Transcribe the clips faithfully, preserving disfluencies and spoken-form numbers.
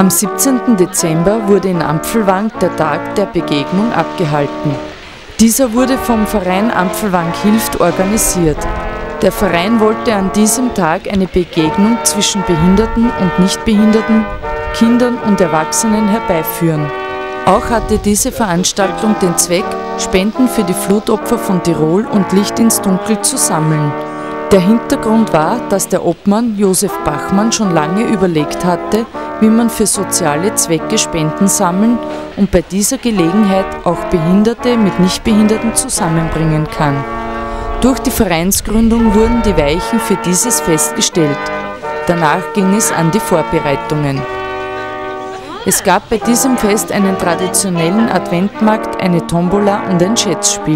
Am siebzehnten Dezember wurde in Ampfelwang der Tag der Begegnung abgehalten. Dieser wurde vom Verein Ampfelwang hilft organisiert. Der Verein wollte an diesem Tag eine Begegnung zwischen Behinderten und Nichtbehinderten, Kindern und Erwachsenen herbeiführen. Auch hatte diese Veranstaltung den Zweck, Spenden für die Flutopfer von Tirol und Licht ins Dunkel zu sammeln. Der Hintergrund war, dass der Obmann Josef Bachmann schon lange überlegt hatte, wie man für soziale Zwecke Spenden sammeln und bei dieser Gelegenheit auch Behinderte mit Nichtbehinderten zusammenbringen kann. Durch die Vereinsgründung wurden die Weichen für dieses Fest gestellt. Danach ging es an die Vorbereitungen. Es gab bei diesem Fest einen traditionellen Adventmarkt, eine Tombola und ein Schätzspiel.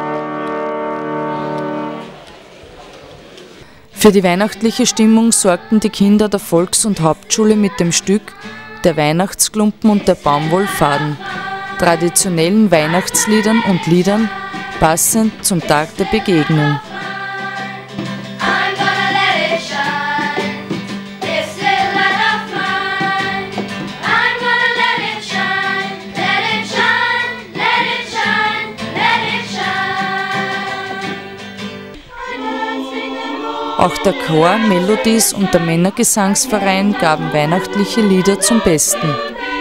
Für die weihnachtliche Stimmung sorgten die Kinder der Volks- und Hauptschule mit dem Stück Der Weihnachtsklumpen und der Baumwollfaden, traditionellen Weihnachtsliedern und Liedern, passend zum Tag der Begegnung. Auch der Chor, Melodies und der Männergesangsverein gaben weihnachtliche Lieder zum Besten.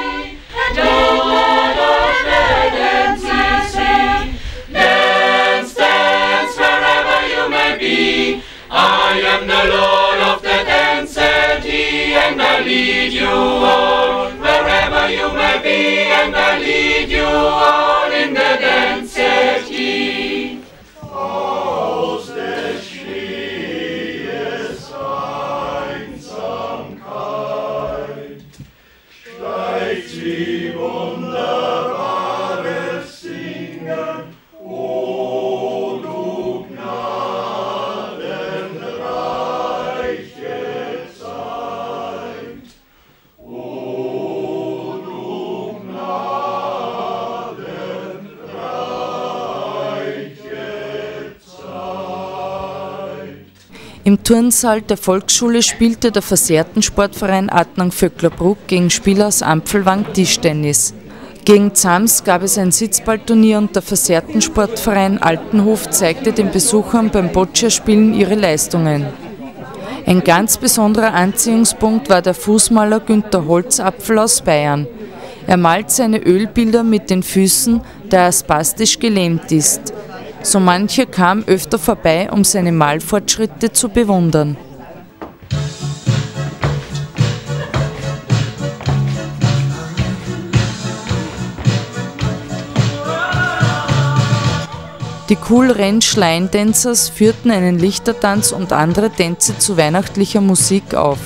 Die wunderbares Singen, o du gnadenreiche Zeit, o du gnadenreiche Zeit. Im Turnsaal der Volksschule spielte der Versehrten-Sportverein Adnang-Vöcklerbruck gegen Spieler aus Ampfelwang Tischtennis. Gegen Zams gab es ein Sitzballturnier und der Versehrten-Sportverein Altenhof zeigte den Besuchern beim Boccia-Spielen ihre Leistungen. Ein ganz besonderer Anziehungspunkt war der Fußmaler Günter Holzapfel aus Bayern. Er malt seine Ölbilder mit den Füßen, da er spastisch gelähmt ist. So mancher kam öfter vorbei, um seine Malfortschritte zu bewundern. Die Cool Ranch Line Dancers führten einen Lichtertanz und andere Tänze zu weihnachtlicher Musik auf.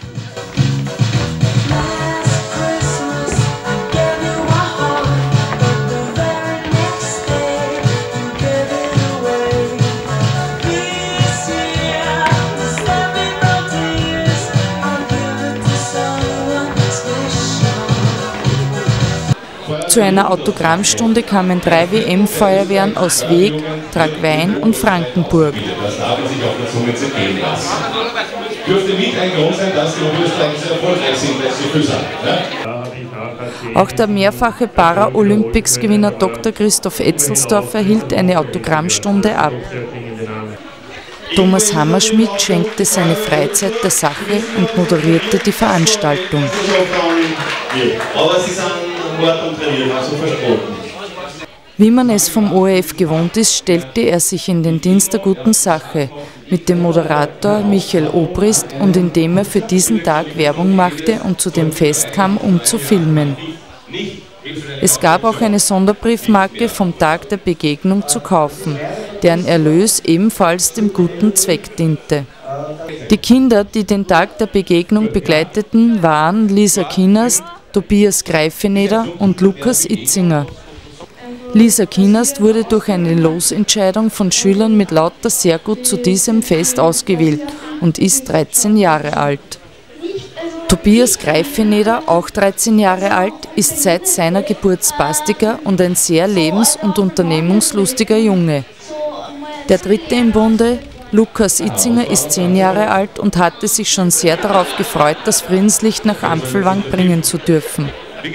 Zu einer Autogrammstunde kamen drei W M-Feuerwehren aus Weg, Tragwein und Frankenburg. Das haben sich auf der Zunge zergehen lassen. Dürfte mit ein Grund sein, dass die Oberösterreicher sehr erfolgreich sind, weil sie so viel sind. Ja? Auch der mehrfache Para-Olympics-Gewinner Doktor Christoph Etzelsdorf erhielt eine Autogrammstunde ab. Thomas Hammerschmidt schenkte seine Freizeit der Sache und moderierte die Veranstaltung. Aber sie sind hart und trainiert, also versprochen. Wie man es vom O R F gewohnt ist, stellte er sich in den Dienst der guten Sache mit dem Moderator Michael Obrist und indem er für diesen Tag Werbung machte und zu dem Fest kam, um zu filmen. Es gab auch eine Sonderbriefmarke vom Tag der Begegnung zu kaufen, deren Erlös ebenfalls dem guten Zweck diente. Die Kinder, die den Tag der Begegnung begleiteten, waren Lisa Kienast, Tobias Greifeneder und Lukas Itzinger. Lisa Kienast wurde durch eine Losentscheidung von Schülern mit lauter sehr gut zu diesem Fest ausgewählt und ist dreizehn Jahre alt. Tobias Greifeneder, auch dreizehn Jahre alt, ist seit seiner Geburt Spastiker und ein sehr lebens- und unternehmungslustiger Junge. Der dritte im Bunde, Lukas Itzinger ist zehn Jahre alt und hatte sich schon sehr darauf gefreut, das Friedenslicht nach Ampfelwang bringen zu dürfen.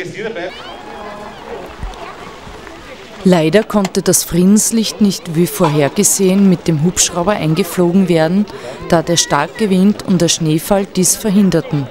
Leider konnte das Friedenslicht nicht wie vorhergesehen mit dem Hubschrauber eingeflogen werden, da der starke Wind und der Schneefall dies verhinderten.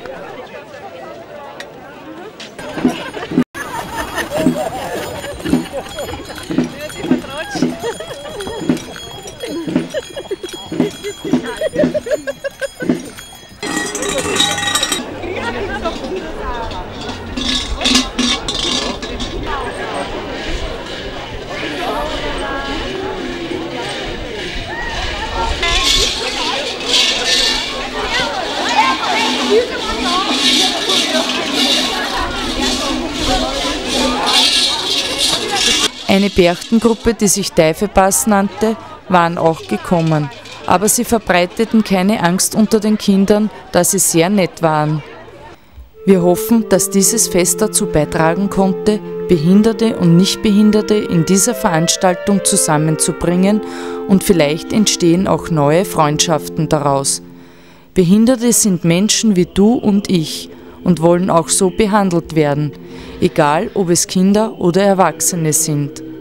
Eine Berchtengruppe, die sich Teifepass nannte, waren auch gekommen, aber sie verbreiteten keine Angst unter den Kindern, da sie sehr nett waren. Wir hoffen, dass dieses Fest dazu beitragen konnte, Behinderte und Nichtbehinderte in dieser Veranstaltung zusammenzubringen und vielleicht entstehen auch neue Freundschaften daraus. Behinderte sind Menschen wie du und ich und wollen auch so behandelt werden, egal ob es Kinder oder Erwachsene sind.